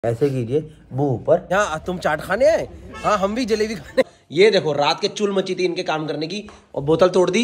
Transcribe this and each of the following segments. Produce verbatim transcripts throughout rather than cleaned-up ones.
ऐसे कीजिए मुंह ऊपर। हाँ तुम चाट खाने आए? हाँ हम भी जलेबी खाने। ये देखो रात के चुल मची थी इनके काम करने की और बोतल तोड़ दी।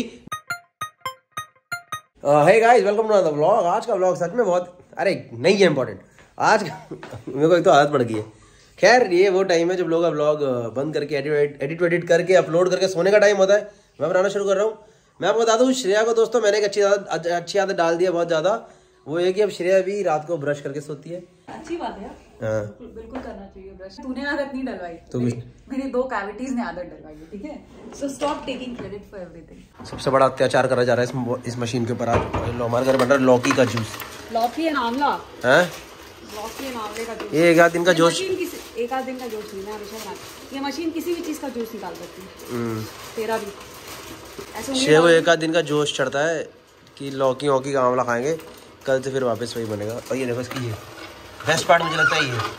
Hey guys welcome to the vlog. आज का व्लॉग सच में बहुत अरे नहीं है इंपॉर्टेंट आज मेरे को एक तो आदत पड़ गई है। खैर ये वो टाइम है जब लोग व्लॉग बंद करके एडिट एडिट एडिट करके अपलोड करके सोने का टाइम होता है। मैं बनाना शुरू कर रहा हूँ। मैं आपको बता दूँ श्रेया को दोस्तों मैंने एक अच्छी आदत अच्छी आदत डाल दी है बहुत ज़्यादा। वो है कि अब श्रेया भी रात को ब्रश करके सोती है। अच्छी बात है। हाँ बिल्कुल, बिल्कुल करना चाहिए ब्रश। तूने आदत नहीं डलवाई तो मेरी, मेरी दो कैविटीज ने आदत डलवाई है, ठीक है? So stop taking credit for everything. सबसे बड़ा अत्याचार करा जा रहा है इस, इस मशीन के ऊपर। आज हमारे घर बन रहा है लौकी का जूस। लौकी एंड आंवला हैं? लौकी एंड आंवले का जूस। ये एक आध दिन का जोश, एक आध दिन का जोश नहीं, मैं हमेशा बनाती। ये मशीन किसी भी चीज का जूस निकाल सकती है, तेरा भी ऐसे। शेर को एक आध दिन का जोश चढ़ता है कि लौकी वौकी का आंवला खाएंगे, कल से फिर वापस वही बनेगा। और ये देखो इसकी ये बेस्ट पार्ट मुझे लगता है ये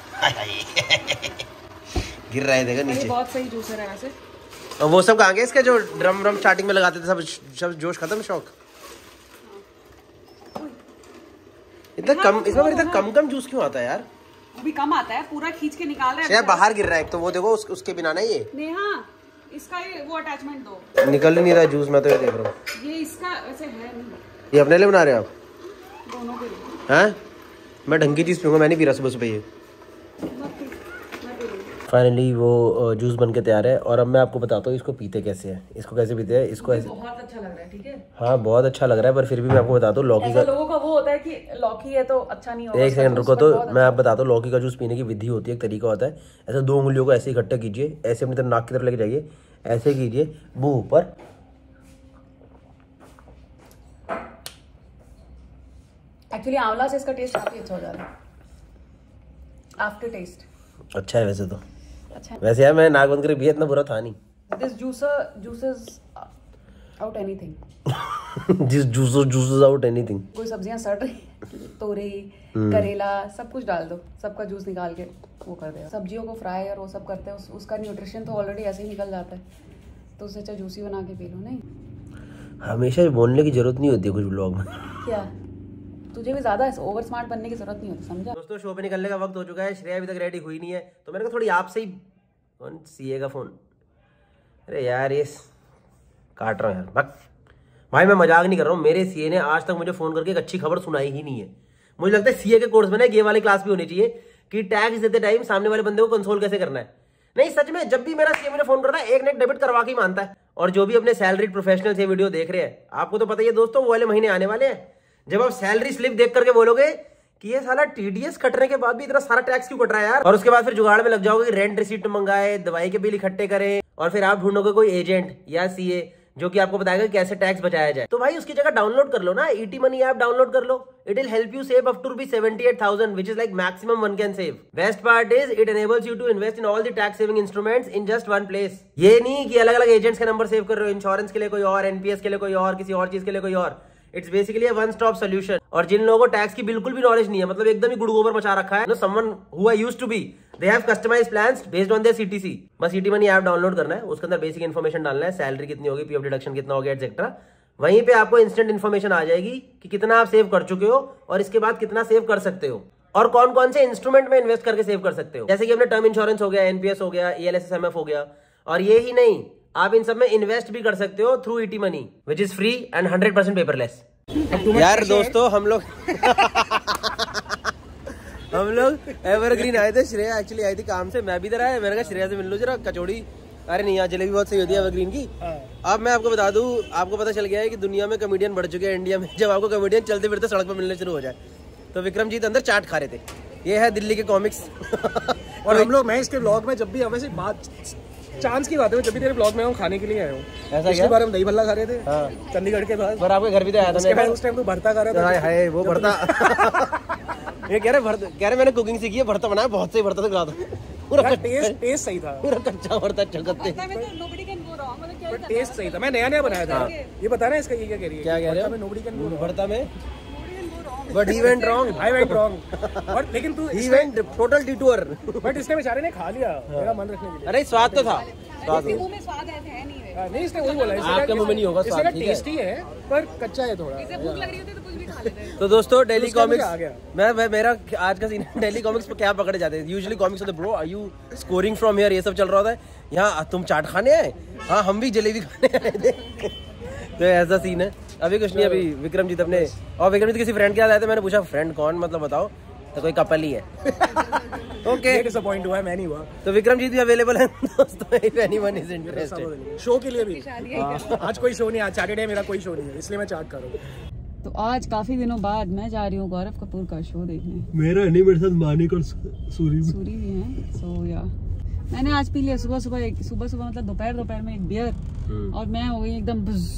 गिर रहा है देखा नीचे। बहुत सही जूसर है वैसे। और वो सब कहाँ गए इसके जो ड्रम ड्रम स्टार्टिंग में लगाते थे? सब सब जोश खत्म, शौक। इतना कम इसमें पर इतना कम कम जूस क्यों आता है यार? वो भी कम आता है, पूरा खींच के निकाल रहे हैं। बाहर गिर रहा है तो वो देखो उस, उसके बिना नहीं ये नेहा इसका ये वो अटैचमेंट दो। निकल ही नहीं रहा है जूस। मैं तो ये देख रहा हूँ ये इसका वैसे है नहीं। ये अपने लिए बना रहे हो आप? दोनों के लिए। हैं? मैं ढंग की चीज़ पीऊँगा, मैं नहीं पी रहा सुबह सुबह ये। फाइनली वो जूस बन के तैयार है। और अब मैं आपको बताता हूँ इसको पीते कैसे हैं। इसको कैसे पीते हैं? इसको ऐसे बहुत अच्छा लग रहा है, ठीक है? हाँ बहुत अच्छा लग रहा है, पर फिर भी मैं आपको बताता हूँ लौकी का। लोगों का वो होता है कि लौकी है तो अच्छा नहीं होगा। एक सेकंड रुको तो मैं आप बताता हूँ लौकी का जूस पीने की विधि होती है, एक तरीका होता है। ऐसे दो उंगलियों को ऐसे इकट्ठा कीजिए, ऐसे अपनी तरफ नाक की तरफ लेके जाइए, ऐसे कीजिए, मुंह ऊपर। एक्चुअली आंवला से इसका टेस्ट काफी अच्छा हो जा रहा है। आफ्टर टेस्ट अच्छा है वैसे तो। अच्छा वैसे यार मैं नाक बंद करके भी इतना बुरा था नहीं। This juicer juices out anything. This juicer juices out anything. कोई सब्जियां सड़ रही, तोरी, करेला, सब कुछ डाल दो, सबका जूस निकाल के वो कर दे। सब्जियों को फ्राई और वो सब करते हैं, उस, उसका न्यूट्रिशन तो ऑलरेडी ऐसे ही निकल जाता है, तो उससे अच्छा जूसी बना के पी लो। नहीं हमेशा बोलने की जरूरत नहीं होती कुछ ब्लॉग में। क्या तुझे भी ज्यादा ओवर स्मार्ट बनने की जरूरत नहीं होती, समझा? दोस्तों शो पे निकलने का वक्त हो चुका है। श्रेया अभी तक रेडी हुई नहीं है तो मैंने कहा थोड़ी आपसे ही। कौन सीए का फोन? अरे यार ये काट रहा हूँ यार बक। भाई मैं मजाक नहीं कर रहा हूँ। मेरे सीए ने आज तक मुझे फोन करके एक अच्छी खबर सुनाई ही नहीं है। मुझे लगता है सीए के कोर्स में ना ये वाली क्लास भी होनी चाहिए कि टैक्स देते टाइम सामने वाले बंदे को कंसोल कैसे करना है। नहीं सच में जब भी मेरा सीए मुझे फोन करता है एक नेट डेबिट करवा के ही मानता है। और जो भी अपने सैलरीड प्रोफेशनल से वीडियो देख रहे हैं, आपको तो पता ही है दोस्तों वो वाले महीने आने वाले हैं जब आप सैलरी स्लिप देख करके बोलोगे कि ये साला टीडीएस कटने के बाद भी इतना सारा टैक्स क्यों कट रहा है यार। और उसके बाद फिर जुगाड़ में लग जाओगे कि रेंट रिसीप्ट मंगाए, दवाई के बिल इकट्ठे करें, और फिर आप ढूंढोगे कोई एजेंट या सीए जो कि आपको बताएगा कैसे टैक्स बचाया जाए। तो भाई उसकी जगह डाउनलोड कर लो ना, ईटी मनी ऐप डाउनलोड कर लो। It will help you save up to rupees seventy eight thousand which is like maximum one can save. Best part is it enables you to invest in all the tax saving instruments in just one place. ये नहीं कि अलग अलग agents के number save कर रहे हो, insurance के लिए कोई और, एनपीएस के लिए कोई और, किसी और चीज के लिए कोई और। It's basically one stop solution. और जिन लोगों को टैक्स की बिल्कुल भी नॉलेज नहीं है, मतलब एकदम ही गुड़ गोबर मचा रखा है, someone who I used to be, they have customized plans based on their CTC. बस ईटी मनी ऐप डाउनलोड करना है, उसके अंदर बेसिक इन्फॉर्मेशन डालना है, सैलरी कितनी होगी, पीएफ डिडक्शन कितना हो गया एक्सेट्रा। वहीं पे आपको इंस्टेंट इन्फॉर्मेशन आ जाएगी कि कितना आप सेव कर चुके हो और इसके बाद कितना सेव कर सकते हो और कौन कौन से इंस्ट्रूमेंट में इन्वेस्ट करके सेव कर सकते हो। जैसे कि अपने टर्म इंश्योरेंस हो गया, एनपीएस हो गया, ईएलएसएसएमएफ हो गया। और ये ही नहीं, आप इन सब में इन्वेस्ट भी कर सकते हो through ET money which is free and hundred percent paperless. यार दोस्तों हम लोग हम लोग एवरग्रीन आए थे। श्रेया एक्चुअली आई थी काम से, मैं भी इधर आया। मैंने कहा श्रेया से मिल लो जरा, कचौड़ी। अरे नहीं यहाँ जलेबी बहुत सही होती है एवरग्रीन की। अब मैं आपको बता दूं, आपको पता चल गया है कि दुनिया में कॉमेडियन बढ़ चुके हैं इंडिया में। जब आपको कॉमेडियन चलते फिरते सड़क पर मिलने शुरू हो जाए तो विक्रमजीत अंदर चाट खा रहे थे। ये है दिल्ली के कॉमिक्स। और हम लोग मैं इसके ब्लॉग में जब भी वैसे बात चांस की बात है, जब भी तेरे ब्लॉग में हूँ खाने के लिए आया हूँ। ऐसा इसके बारे में दही भल्ला खा रहे थे। हाँ। चंडीगढ़ के बाद पर आपके घर भी तो आया था। उसके बाद उस टाइम तू भरता खा रहा था। हाय वो भरता ये कह रहे भरता कह रहे मैंने कुकिंग सीखी है, भरता बनाया, बहुत सही भरता था। पूरा टेस्ट टेस्ट सही था, पूरा कच्चा भरता चलते। पर टेस्ट सही था, मैं नया नया बनाया था। ये बता रहे हैं इसका ये क्या कह रही है? क्या कह रहे हो? नोबडी कैन गो भरता में but he went wrong. I went wrong. और लेकिन तू he went total detour. But इसने बेचारे ने खा लिया मेरा मन रखने के लिए। अरे स्वाद तो था। स्वाद इसके मुंह में स्वाद है है नहीं है। नहीं इसने वही बोला है, आपके मुंह में नहीं होगा स्वाद, ठीक है टेस्टी है पर कच्चा है थोड़ा। इसे भूख लग रही होती है तो कुछ भी खा लेते हैं। तो दोस्तों डेली उसका मुझे कॉमिक्स आ गया। मैं, मैं मेरा आज का सीन डेली कॉमिक्स पे क्या पकड़े जाते हैं यूजुअली कॉमिक्स होते bro are you scoring from here, ये सब चल रहा होता है। यहाँ तुम चाट खाने आए, हाँ हम भी जलेबी खाने आए थे। तो ऐसा सीन है। अभी कुछ नहीं, अभी विक्रमजीत अपने और विक्रमजीत किसी फ्रेंड के साथ आए थे। मैंने पूछा फ्रेंड कौन, मतलब बताओ, तो कोई कपल ही है। ओके डिसअपॉइंट हुआ है, मैं नहीं हुआ। तो विक्रमजीत भी अवेलेबल है दोस्तों, if anyone is interested. Show के लिए भी आज कोई शो नहीं, आज सैटरडे मेरा कोई शो नहीं है, इसलिए मैं चाट कर रहा हूँ। तो आज काफी दिनों बाद मैं जा रही हूँ गौरव कपूर का शो देखने। मेरा नहीं, मेरे साथ मानिक और सूरी भी सूरी भी है। सो या मैंने आज पी लिया सुबह सुबह एक सुबह सुबह मतलब दोपहर दोपहर में एक बियर और मैं हो गई एकदम बुज़।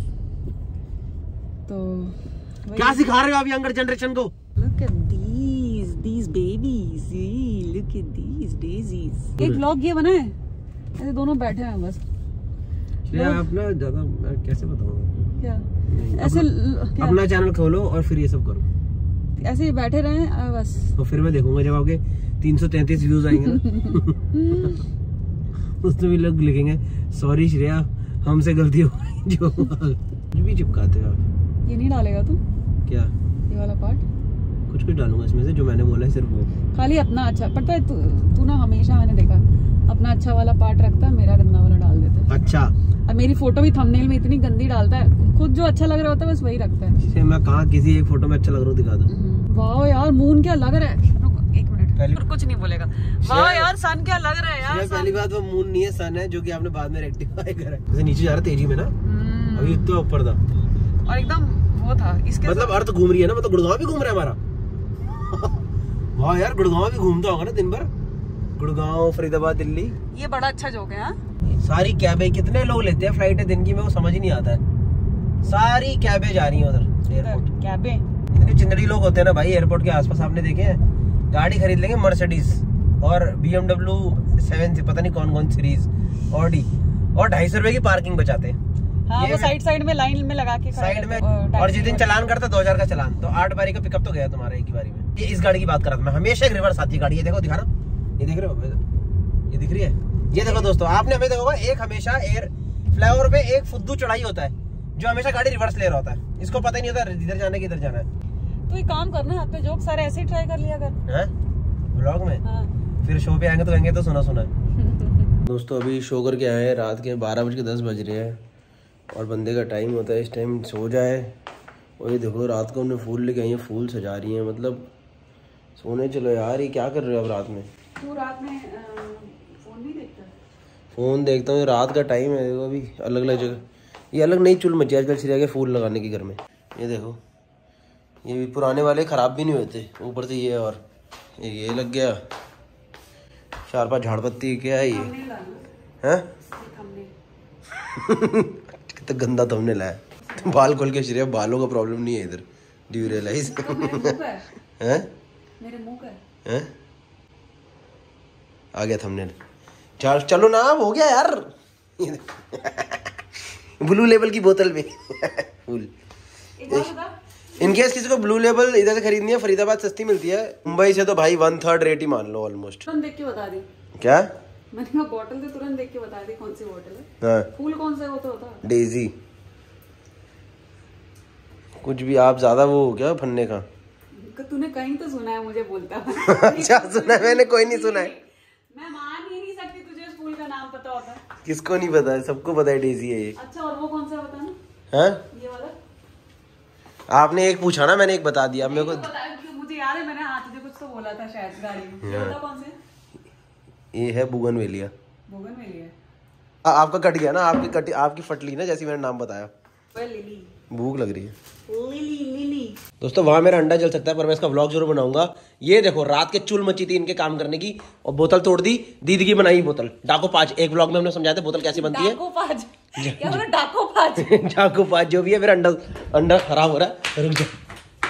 तो क्या सिखा रहे हो आप यंगर जनरेशन को? Look at these these babies, look at these daisies। एक व्लॉग ये बना है, ऐसे दोनों बैठे हैं बस। आप ना ज्यादा मैं कैसे बताऊंगा क्या ऐसे क्या? अपना चैनल खोलो और फिर ये सब करो, ऐसे ही बैठे रहे बस। तो फिर मैं देखूंगा जब आपके तीन सौ तैंतीस व्यूज आएंगे ना उसमें भी लोग लिखेंगे सॉरी श्रेया हमसे गलती हो गई। जो कुछ भी चिपकाते हो आप। ये नहीं डालेगा तू क्या? ये वाला पार्ट कुछ कुछ डालूंगा इसमें से, जो मैंने बोला है सिर्फ वो। खाली अपना अच्छा पता है तू तू ना हमेशा मैंने देखा अपना अच्छा वाला पार्ट रखता है, मेरा गंदा वाला डाल देता है। अच्छा, और मेरी फोटो भी थंबनेल में इतनी गंदी डालता है, खुद जो अच्छा लग रहा होता है बस वही रखता है। मैं कहा किसी एक फोटो में अच्छा लग रहा हो दिखा दो। वाह यार मून क्या लग रहा है, रुको एक मिनट, कुछ नहीं बोलेगा। वाह यार सन क्या लग रहा है यार। पहली बात वो मून नहीं है, सन है, जो कि आपने बाद में रेक्टिफाई करा है। जैसे नीचे जा रहा तेजी में ना, अभी तो ऊपर था और एकदम वो था इसके मतलब अर्थ घूम रही है ना, मतलब गुड़गांव भी घूम रहा है हमारा। वाह यार गुड़गांव भी घूमता होगा ना दिन भर, गुड़गांव फरीदाबाद दिल्ली। ये बड़ा अच्छा जोक है। सारी कैबे कितने लोग लेते हैं फ्लाइट दिन की, में वो समझ ही नहीं आता है। सारी कैबे जा रही है उधर एयरपोर्ट। कैबे इतने चिंगड़ी लोग होते हैं ना भाई एयरपोर्ट के आसपास, आपने देखे हैं। गाड़ी खरीद लेंगे मर्सिडीज और बी एम डब्ल्यू सेवन से पता नहीं कौन कौन सीरीज ऑडी, और ढाई सौ रुपए की पार्किंग बचाते हैं। हाँ, वो साइड साइड में लाइन में लगा के साइड में। और जिस दिन चलान करता दो हजार का चलान, तो आठ बारी का पिकअप तो गया तुम्हारा एक ही बारी में। ये इस गाड़ी की बात कर रहा था मैं, हमेशा एक रिवर्स आती गाड़ी। ये देखो दिखा ना, ये देख रहे हो, ये दिख रही है। ये देखो दोस्तों, आपने हमें देखा होगा एक हमेशा एयर फ्लाईओवर पे एक फुद्दू चढ़ाई होता है जो हमेशा गाड़ी रिवर्स ले रहा होता है। इसको पता ही नहीं होता इधर जाना है किधर जाना है। तो एक काम करना, अपने जोक सारे ऐसे ही ट्राई कर लिया कर। हैं व्लॉग में। हाँ। फिर शो पे आएंगे तो कहेंगे तो सुना सुना। दोस्तों अभी शो करके आए हैं, रात के बारह बज के दस बज रहे हैं और बंदे का टाइम होता है इस टाइम सो जाए। और ये देखो रात को उन्हें फूल लेके आई हैं, फूल सजा रही हैं, मतलब सोने चलो यार। ये क्या कर रहे हो अब रात में? तू रात में फोन नहीं देखता? फ़ोन देखता हूँ, रात का टाइम है। देखो अभी अलग अलग जगह ये अलग नई चुल मची आजकल सिरा के फूल लगाने की घर में। ये देखो ये भी पुराने वाले ख़राब भी नहीं होते, ऊपर से ये और ये, ये लग गया। चार पांच झाड़ पत्ती क्या है ये हैं? कितना गंदा तुमने लाया। बाल खोल के श्रेया, बालों का प्रॉब्लम नहीं है इधर, डू यू रियलाइज? हैं मेरे मुंह का हैं? आ गया थंबनेल। चल चलो ना, हो गया यार। ब्लू लेबल की बोतल में फूल। इन केस किसी को ब्लू लेबल इधर से खरीदनी है, फरीदाबाद सस्ती मिलती है, मुंबई से तो भाई वन थर्ड रेट ही मान लो ऑलमोस्ट। तुरंत देख के बता दी क्या? मैंने कहा बॉटल तो तुरंत देख के बता दी कौन सी बॉटल है। हाँ फूल कौन सा होता होता? डेजी। कुछ भी आप ज्यादा वो हो क्या फन्ने का? तूने कहीं तो सुना है मुझे बोलता है। अच्छा सुना है, मैंने कोई नहीं सुना है। मैं मान ही नहीं सकती तुझे इस फूल का नाम पता होता है। किसको नहीं पता है? सबको पता है डेजी है ये। अच्छा और वो कौन सा बताना? हाँ ये वाला आपने एक पूछा ना, मैंने एक बता दिया। अब मेरे को तो मुझे याद है, मैंने हाँ तुझे कुछ तो बोला था शायद गाड़ी में। ये वाला कौन से? ये है बुगनवेलिया। बुगनवेलिया आपका कट गया ना, आपकी कट आपकी फटली ना, जैसे मैंने नाम बताया। लिली। भूख लग रही है लिली लिली। दोस्तों वहां मेरा अंडा जल सकता है, पर मैं इसका व्लॉग जरूर बनाऊंगा। ये देखो रात के चुल मची थी इनके काम करने की, और बोतल तोड़ दी दीदी की बनाई बोतल। डाको पाँच एक व्लॉग में हमने समझाया था बोतल कैसी बनती है। डाको पाँच क्या बोला? डाको पाँच डाको पाँच जो भी है, मेरा अंडा अंडा खराब हो रहा है, रुक जाओ।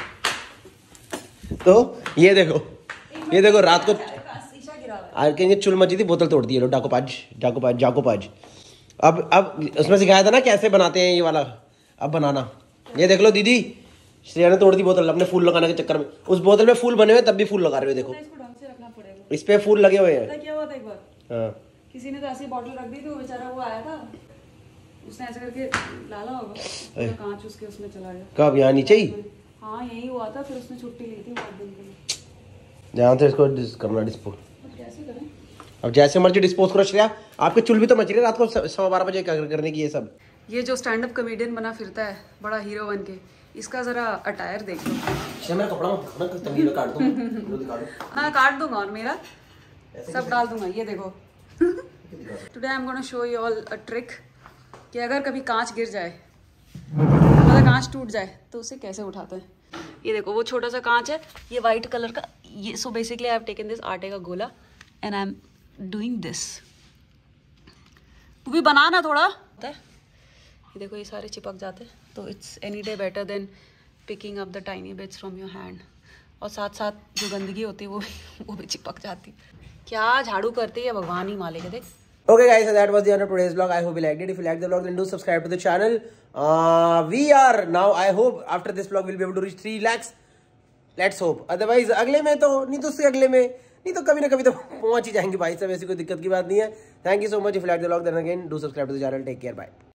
तो ये देखो ये देखो रात को आज के चुल मची थी, बोतल तोड़ दी है। डाको पाँच डाको पाँच जाको पाँच। अब अब उसमें सिखाया था ना कैसे बनाते हैं ये वाला, अब बनाना। ये देख लो दीदी, श्रेया ने तोड़ दी बोतल अपने फूल लगाने के चक्कर में। उस बोतल में फूल बने हुए तब भी फूल लगा रहे हो, देखो इसको ढंग से रखना पड़ेगा। इस पे फूल लगे हुए हैं। क्या हुआ था एक बार? हाँ किसी ने तो ऐसी बॉटल रख दी थी, वो बेचारा वो आया था, उसने ऐसे करके डाला होगा, तो कांच उसके उसमें चला गया। कब? यहाँ नीचे ही? हाँ यही हुआ था, फिर उसने छुट्टी ली थी बहुत दिन के लिए। ध्यान से इसको डिस करना डिस्पोज। अब कैसे करें? अब जैसे मर्जी डिस्पोज करो श्रेया, आपके चुल भी तो मच रही है रात को सवा बारह बजे करने की ये सब। ये जो स्टैंड अप कॉमेडियन बना फिरता है बड़ा हीरो बन के, इसका जरा अटायर देख लो। मेरा कपड़ा मत दिखाना, तभी मैं काट दूंगा। दिखा दो। हाँ काट दूंगा, और मेरा सब डाल दूंगा। ये देखो today I am gonna show you all a trick कि अगर कभी कांच गिर जाए, मतलब कांच टूट जाए, तो उसे कैसे उठाते हैं। ये देखो वो छोटा सा कांच है, ये वाइट कलर का। ये so basically I have taken this आटे का गोला and I am doing this. तू भी बना ना थोड़ा। ये देखो ये सारे चिपक जाते हैं, तो it's any day better than picking up the tiny bits from your hand. और साथ साथ जो गंदगी होती है वो भी वो भी चिपक जाती है। क्या झाड़ू करती है, भगवान ही मालिक है। देख। Okay guys, so that was the end of today's vlog. I hope you liked it. If you liked the vlog, then do subscribe to the channel. Uh, we are now, I hope after this vlog we'll be able to reach three lakhs. Let's hope. Otherwise अगले में तो नहीं, तो उससे अगले में नहीं, तो कभी ना कभी तो पहुंच ही जाएंगे भाई सब, ऐसी कोई दिक्कत की बात नहीं है। Thank you so much. If you liked the vlog, then again do subscribe to the channel. Take care. Bye.